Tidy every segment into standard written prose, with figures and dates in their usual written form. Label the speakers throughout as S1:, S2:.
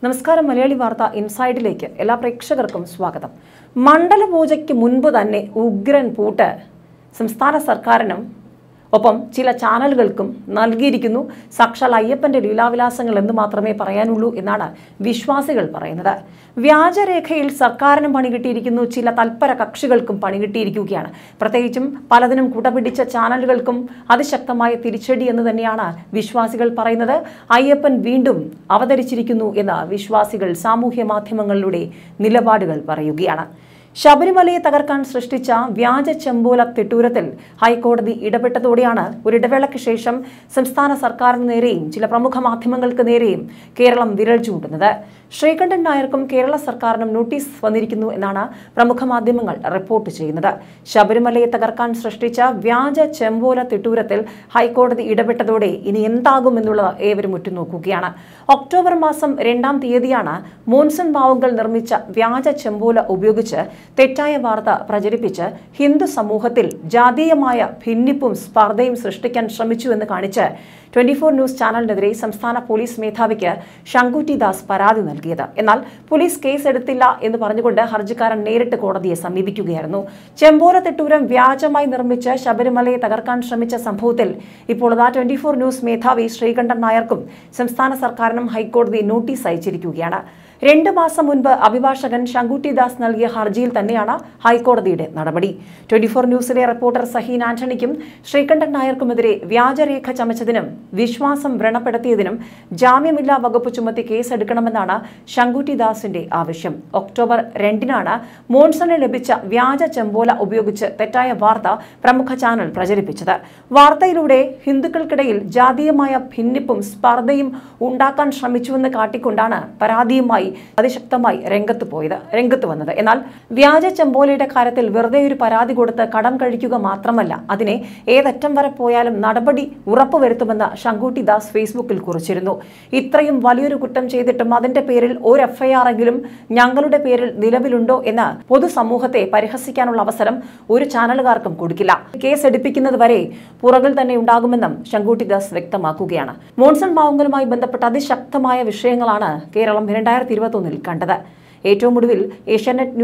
S1: നമസ്കാരം മലയാളി വാർത്ത ഇൻസൈഡിലേക്ക് എല്ലാ പ്രേക്ഷകർക്കും സ്വാഗതം. മണ്ഡലപൂജയ്ക്ക് മുൻപ് തന്നെ ഉഗ്രൻ പൂട്ട് സംസ്ഥാന സർക്കാരിനും ഒപ്പം ചില ചാനലുകൾക്കും നൽകിയിരിക്കുന്നു. സാക്ഷാൽ അയ്യപ്പന്റെ ലീലാവിലാസങ്ങൾ എന്ന് മാത്രമേ പറയാനുള്ളൂ എന്നാണ് വിശ്വാസികൾ പറയുന്നത്. വ്യാജരേഖയിൽ സർക്കാരിനും പണികിട്ടിയിരിക്കുന്നു, ചില തൽപര കക്ഷികൾക്കും പണികിട്ടിയിരിക്കുകയാണ്. പ്രത്യേകിച്ചും പലതിനും കുടപിടിച്ച ചാനലുകൾക്കും അതിശക്തമായ തിരിച്ചടി എന്ന് തന്നെയാണ് വിശ്വാസികൾ പറയുന്നത്. അയ്യപ്പൻ വീണ്ടും അവതരിച്ചിരിക്കുന്നു എന്ന് വിശ്വാസികൾ സാമൂഹ്യ മാധ്യമങ്ങളിലൂടെ നിലപാടുകൾ പറയുകയാണ്. ശബരിമലയെ തകർക്കാൻ സൃഷ്ടിച്ച വ്യാജ ചെമ്പോല തിട്ടൂരത്തിൽ ഹൈക്കോടതി ഇടപെട്ടതോടെയാണ് ഒരിടവേളയ്ക്ക് ശേഷം സംസ്ഥാന സർക്കാരിന് നേരെയും ചില പ്രമുഖ മാധ്യമങ്ങൾക്ക് നേരെയും കേരളം വിരൽ ചൂണ്ടുന്നത്. ശ്രീകണ്ഠൻ നായർക്കും കേരള സർക്കാരിനും നോട്ടീസ് വന്നിരിക്കുന്നു എന്നാണ് പ്രമുഖ മാധ്യമങ്ങൾ റിപ്പോർട്ട് ചെയ്യുന്നത്. ശബരിമലയെ തകർക്കാൻ സൃഷ്ടിച്ച വ്യാജ ചെമ്പോല തിട്ടൂരത്തിൽ ഹൈക്കോടതി ഇടപെട്ടതോടെ ഇനി എന്താകും എന്നുള്ളത് ഏവരും ഉറ്റുനോക്കുകയാണ്. ഒക്ടോബർ മാസം 2-ാം തീയതിയാണ് മോൻസൺ മാവുങ്കൽ നിർമ്മിച്ച വ്യാജ ചെമ്പോല ഉപയോഗിച്ച് തെറ്റായ വാർത്ത പ്രചരിപ്പിച്ച് ഹിന്ദു സമൂഹത്തിൽ ജാതീയമായ ഭിന്നിപ്പും സ്പർദ്ധയും സൃഷ്ടിക്കാൻ ശ്രമിച്ചുവെന്ന് കാണിച്ച് 24 ന്യൂസ് ചാനലിനെതിരെ സംസ്ഥാന പോലീസ് മേധാവിക്ക് ശങ്കുറ്റി ദാസ് പരാതി നൽകിയത്. എന്നാൽ പോലീസ് കേസ് എടുത്തില്ല എന്ന് പറഞ്ഞുകൊണ്ട് ഹർജിക്കാരൻ നേരിട്ട് കോടതിയെ സമീപിക്കുകയായിരുന്നു. ചെമ്പോല തിട്ടൂരം വ്യാജമായി നിർമ്മിച്ച് ശബരിമലയെ തകർക്കാൻ ശ്രമിച്ച സംഭവത്തിൽ ഇപ്പോൾ 24 ന്യൂസ് മേധാവി ശ്രീകണ്ഠൻ നായർക്കും സംസ്ഥാന സർക്കാരിനും ഹൈക്കോടതി നോട്ടീസ് അയച്ചിരിക്കുകയാണ്. 2 മാസം മുൻപ് അഭിഭാഷകൻ ശങ്കുറ്റി ദാസ് നൽകിയ ഹർജിയിൽ തന്നെയാണ് ഹൈക്കോടതിയുടെ നടപടി. 24 ന്യൂസിലെ റിപ്പോർട്ടർ സഹീൻ ആന്റണിക്കും ശ്രീകണ്ഠൻ നായർക്കുമെതിരെ വ്യാജരേഖ ചമച്ചതിനും വിശ്വാസം വ്രണപ്പെടുത്തിയതിനും ജാമ്യമില്ലാ വകുപ്പ് ചുമത്തി കേസെടുക്കണമെന്നാണ് ശങ്കുറ്റി ദാസിന്റെ ആവശ്യം. ഒക്ടോബർ 2-നാണ് മോൺസണിൽ ലഭിച്ച വ്യാജ ചെമ്പോല ഉപയോഗിച്ച് തെറ്റായ വാർത്ത പ്രമുഖ ചാനൽ പ്രചരിപ്പിച്ചത്. വാർത്തയിലൂടെ ഹിന്ദുക്കൾക്കിടയിൽ ജാതീയമായ ഭിന്നിപ്പും സ്പർദ്ധയും ഉണ്ടാക്കാൻ ശ്രമിച്ചുവെന്ന് കാട്ടിക്കൊണ്ടാണ് പരാതിയുമായി അതിശക്തമായി രംഗത്ത് വന്നത്. എന്നാൽ വ്യാജ ചെമ്പോലയുടെ കാര്യത്തിൽ വെറുതെ ഒരു പരാതി കൊടുത്ത് കടം കഴിക്കുക മാത്രമല്ല, അതിനെ ഏതറ്റം വരെ പോയാലും നടപടി ഉറപ്പുവരുത്തുമെന്ന് ശങ്കുറ്റി ദാസ് ഫേസ്ബുക്കിൽ കുറിച്ചിരുന്നു. ഇത്രയും വലിയൊരു കുറ്റം ചെയ്തിട്ടും അതിന്റെ പേരിൽ ഒരു FIR എങ്കിലും ഞങ്ങളുടെ പേരിൽ നിലവിലുണ്ടോ എന്ന് പൊതുസമൂഹത്തെ പരിഹസിക്കാനുള്ള അവസരം ഒരു ചാനലുകാർക്കും കൊടുക്കില്ല. കേസ് എടുപ്പിക്കുന്നത് വരെ പുറകിൽ തന്നെ ഉണ്ടാകുമെന്നും ശങ്കുറ്റി ദാസ് വ്യക്തമാക്കുകയാണ്. മോൺസൺ മാവുങ്കലുമായി ബന്ധപ്പെട്ട അതിശക്തമായ വിഷയങ്ങളാണ് കേരളം 2021 കണ്ടത്. ഏറ്റവും ഒടുവിൽ ഏഷ്യാനെറ്റ്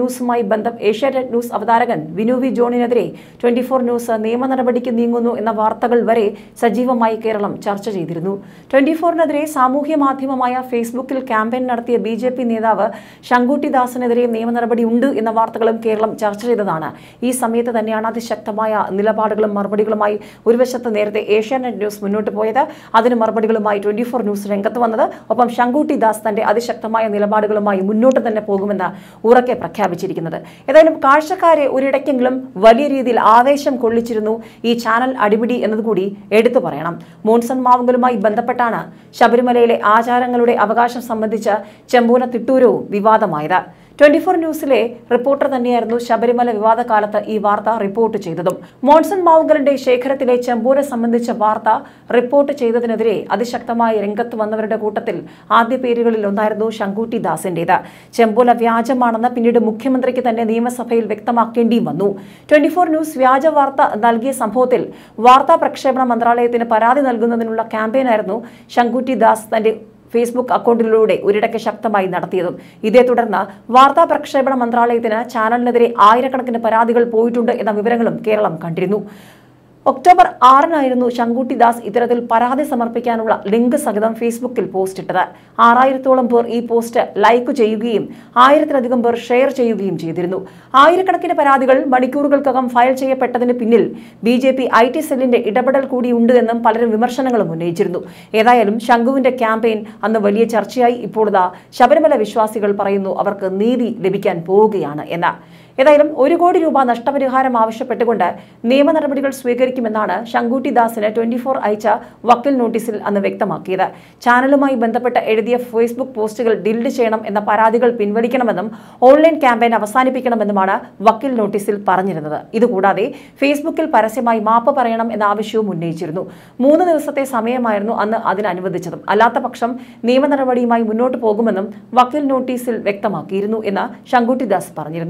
S1: ന്യൂസ് അവതാരകൻ വിനു വി ജോണിനെതിരെ 24 ന്യൂസ് നിയമ നടപടിക്ക് നീങ്ങുന്നു എന്ന വാർത്തകൾ വരെ സജീവമായി കേരളം ചർച്ച ചെയ്തിരുന്നു. 24-നെതിരെ സാമൂഹ്യ മാധ്യമമായ ഫേസ്ബുക്കിൽ ക്യാമ്പയിൻ നടത്തിയ BJP നേതാവ് ശങ്കുറ്റി ദാസിനെതിരെ നിയമ നടപടി ഉണ്ട് എന്ന വാർത്തകളും കേരളം ചർച്ച ചെയ്തതാണ്. ഈ സമയത്ത് തന്നെയാണ് അതിശക്തമായ നിലപാടുകളും മറുപടികളുമായി ഒരു വശത്ത് നേരത്തെ ഏഷ്യാനെറ്റ് ന്യൂസ് മുന്നോട്ട് പോയത്. അതിന് മറുപടികളുമായി 24 ന്യൂസ് രംഗത്ത് വന്നത്. ഒപ്പം ശങ്കുറ്റി ദാസ് തന്റെ അതിശക്തമായ നിലപാടുകളുമായി മുന്നോട്ട് തന്നെ പോകുമെന്ന് ഉറക്കെ പ്രഖ്യാപിച്ചിരിക്കുന്നത്. ഏതായാലും കാഴ്ചക്കാരെ ഒരിടയ്ക്കെങ്കിലും വലിയ രീതിയിൽ ആവേശം കൊള്ളിച്ചിരുന്നു ഈ ചാനൽ അടിപിടി എന്നതുകൂടി എടുത്തു പറയണം. മോൺസൺ മാവുങ്കലുമായി ബന്ധപ്പെട്ടാണ് ശബരിമലയിലെ ആചാരങ്ങളുടെ അവകാശം സംബന്ധിച്ച് ചെമ്പോല തിട്ടൂരവും വിവാദമായത്. 24 ന്യൂസിലെ റിപ്പോർട്ടർ തന്നെയായിരുന്നു ശബരിമല വിവാദ കാലത്ത് ഈ വാർത്ത റിപ്പോർട്ട് ചെയ്തതും. മോൺസൺ മാവുങ്കലിന്റെ ശേഖരത്തിലെ ചെമ്പോല സംബന്ധിച്ച വാർത്ത റിപ്പോർട്ട് ചെയ്തതിനെതിരെ അതിശക്തമായി രംഗത്ത് വന്നവരുടെ കൂട്ടത്തിൽ ആദ്യ പേരുകളിൽ ഒന്നായിരുന്നു ശങ്കുറ്റി ദാസിന്റേത്. ചെമ്പോല വ്യാജമാണെന്ന് പിന്നീട് മുഖ്യമന്ത്രിക്ക് തന്നെ നിയമസഭയിൽ വ്യക്തമാക്കേണ്ടിയും വന്നു. 24 ന്യൂസ് വ്യാജ വാർത്ത നൽകിയ സംഭവത്തിൽ വാർത്താ പ്രക്ഷേപണ മന്ത്രാലയത്തിന് പരാതി നൽകുന്നതിനുള്ള ക്യാമ്പയിനായിരുന്നു ശങ്കുറ്റി ദാസ് തന്റെ ഫേസ്ബുക്ക് അക്കൗണ്ടിലൂടെ ഒരിടയ്ക്ക് ശക്തമായി നടത്തിയതും. ഇതേ തുടർന്ന് വാർത്താ പ്രക്ഷേപണ മന്ത്രാലയത്തിന് ചാനലിനെതിരെ ആയിരക്കണക്കിന് പരാതികൾ പോയിട്ടുണ്ട് എന്ന വിവരങ്ങളും കേരളം കണ്ടിരുന്നു. ഒക്ടോബർ 6-നായിരുന്നു ശങ്കുറ്റി ദാസ് ഇത്തരത്തിൽ പരാതി സമർപ്പിക്കാനുള്ള ലിങ്ക് സഹിതം ഫേസ്ബുക്കിൽ പോസ്റ്റ് ഇട്ടത്. 6000-ഓളം പേർ ഈ പോസ്റ്റ് ലൈക്ക് ചെയ്യുകയും 1000-ലധികം പേർ ഷെയർ ചെയ്യുകയും ചെയ്തിരുന്നു. ആയിരക്കണക്കിന് പരാതികൾ മണിക്കൂറുകൾക്കകം ഫയൽ ചെയ്യപ്പെട്ടതിന് പിന്നിൽ BJP IT സെല്ലിന്റെ ഇടപെടൽ കൂടിയുണ്ട് എന്നും പലരും വിമർശനങ്ങളും ഉന്നയിച്ചിരുന്നു. ഏതായാലും ശംഖുവിന്റെ ക്യാമ്പയിൻ അന്ന് വലിയ ചർച്ചയായി. ഇപ്പോഴത്തെ ശബരിമല വിശ്വാസികൾ പറയുന്നു അവർക്ക് നീതി ലഭിക്കാൻ പോവുകയാണ് എന്ന്. ഏതായാലും 1 കോടി രൂപ നഷ്ടപരിഹാരം ആവശ്യപ്പെട്ടുകൊണ്ട് നിയമ നടപടികൾ സ്വീകരിക്കുമെന്നാണ് ശങ്കുറ്റി ദാസിന് 24 അയച്ച വക്കീൽ നോട്ടീസിൽ അന്ന് വ്യക്തമാക്കിയത്. ചാനലുമായി ബന്ധപ്പെട്ട് എഴുതിയ ഫേസ്ബുക്ക് പോസ്റ്റുകൾ ഡിലീറ്റ് ചെയ്യണം എന്ന പരാതികൾ പിൻവലിക്കണമെന്നും ഓൺലൈൻ ക്യാമ്പയിൻ അവസാനിപ്പിക്കണമെന്നുമാണ് വക്കീൽ നോട്ടീസിൽ പറഞ്ഞിരുന്നത്. ഇതുകൂടാതെ ഫേസ്ബുക്കിൽ പരസ്യമായി മാപ്പ് പറയണം എന്ന ആവശ്യവും ഉന്നയിച്ചിരുന്നു. 3 ദിവസത്തെ സമയമായിരുന്നു അന്ന് അതിന് അനുവദിച്ചതും. അല്ലാത്ത പക്ഷം നിയമ നടപടിയുമായി മുന്നോട്ട് പോകുമെന്നും വക്കീൽ നോട്ടീസിൽ വ്യക്തമാക്കിയിരുന്നു എന്ന് ശങ്കുറ്റി ദാസ് പറഞ്ഞിരുന്നു. എന്നാൽ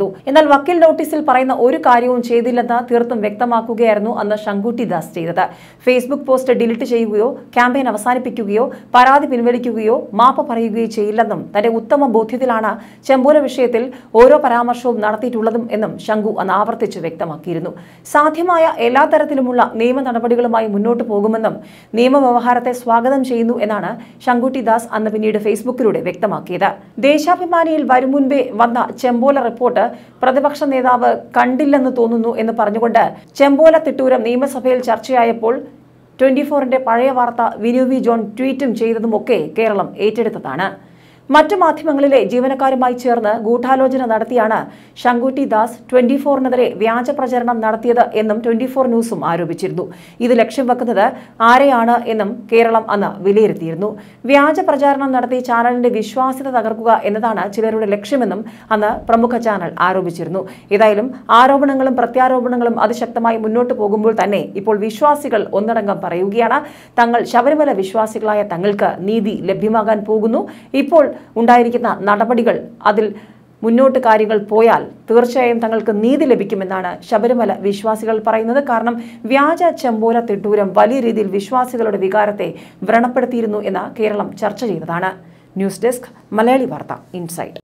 S1: വക്കീൽ നോട്ടീസിൽ പറയുന്ന ഒരു കാര്യവും ചെയ്തില്ലെന്ന് തീർത്തും വ്യക്തമാക്കുകയായിരുന്നു അന്ന് ശങ്കുട്ടി ദാസ് ചെയ്തത്. ഫേസ്ബുക്ക് പോസ്റ്റ് ഡിലീറ്റ് ചെയ്യുകയോ ക്യാമ്പയിൻ അവസാനിപ്പിക്കുകയോ പരാതി പിൻവലിക്കുകയോ മാപ്പ് പറയുകയോ ചെയ്യില്ലെന്നും തന്റെ ഉത്തമ ബോധ്യത്തിലാണ് ചെമ്പോല വിഷയത്തിൽ ഓരോ പരാമർശവും നടത്തിയിട്ടുള്ളതും എന്നും ശങ്കു അന്ന് ആവർത്തിച്ച് വ്യക്തമാക്കിയിരുന്നു. സാധ്യമായ എല്ലാ തരത്തിലുമുള്ള നിയമ നടപടികളുമായി മുന്നോട്ട് പോകുമെന്നും നിയമവ്യവഹാരത്തെ സ്വാഗതം ചെയ്യുന്നു എന്നാണ് ശങ്കുട്ടി ദാസ് അന്ന് പിന്നീട് ഫേസ്ബുക്കിലൂടെ വ്യക്തമാക്കിയത്. ദേശാഭിമാനിയിൽ വരും മുൻപേ വന്ന ചെമ്പോല റിപ്പോർട്ട് പ്രതിപക്ഷ നേതാവ് കണ്ടില്ലെന്ന് തോന്നുന്നു എന്ന് പറഞ്ഞുകൊണ്ട് ചെമ്പോല തിട്ടൂരം നിയമസഭയിൽ ചർച്ചയായപ്പോൾ 24ന്റെ പഴയ വാർത്ത വിനു വി ജോൺ ട്വീറ്റും ചെയ്തതുമൊക്കെ കേരളം ഏറ്റെടുത്തതാണ്. മറ്റു മാധ്യമങ്ങളിലെ ജീവനക്കാരുമായി ചേർന്ന് ഗൂഢാലോചന നടത്തിയാണ് ശങ്കുട്ടി ദാസ് 24നെതിരെ വ്യാജ പ്രചരണം നടത്തിയത് എന്നും 24 ന്യൂസും ആരോപിച്ചിരുന്നു. ഇത് ലക്ഷ്യം വെക്കുന്നത് ആരെയാണ് എന്നും കേരളം അന്ന് വിലയിരുത്തിയിരുന്നു. വ്യാജ പ്രചാരണം നടത്തി ചാനലിന്റെ വിശ്വാസ്യത തകർക്കുക എന്നതാണ് ചിലരുടെ ലക്ഷ്യമെന്നും അന്ന് പ്രമുഖ ചാനൽ ആരോപിച്ചിരുന്നു. ഏതായാലും ആരോപണങ്ങളും പ്രത്യാരോപണങ്ങളും അതിശക്തമായി മുന്നോട്ട് പോകുമ്പോൾ തന്നെ ഇപ്പോൾ വിശ്വാസികൾ ഒന്നടങ്കം പറയുകയാണ്, തങ്ങൾ ശബരിമല വിശ്വാസികളായ തങ്ങൾക്ക് നീതി ലഭ്യമാകാൻ പോകുന്നു. ഇപ്പോൾ ഉണ്ടായിരിക്കുന്ന നടപടികൾ അതിൽ മുന്നോട്ട് കാര്യങ്ങൾ പോയാൽ തീർച്ചയായും തങ്ങൾക്ക് നീതി ലഭിക്കുമെന്നാണ് ശബരിമല വിശ്വാസികൾ പറയുന്നത്. കാരണം വ്യാജ ചെമ്പോല തിട്ടൂരം വലിയ രീതിയിൽ വിശ്വാസികളുടെ വികാരത്തെ വ്രണപ്പെടുത്തിയിരുന്നു എന്ന് കേരളം ചർച്ച ചെയ്തതാണ്. ന്യൂസ് ഡെസ്ക് മലയാളി വാർത്ത ഇൻസൈറ്റ്.